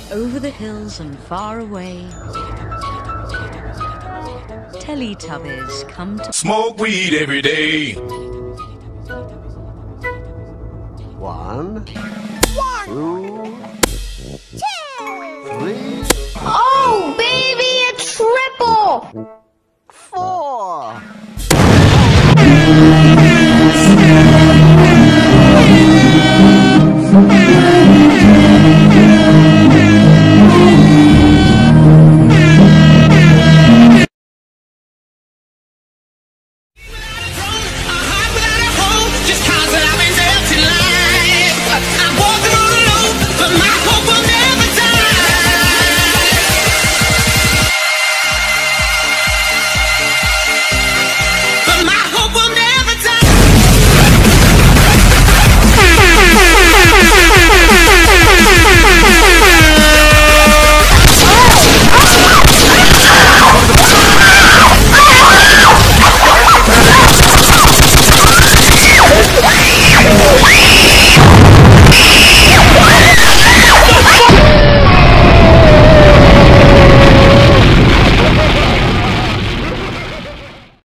Over the hills and far away, Teletubbies come to smoke weed every day. 1, 2, 3.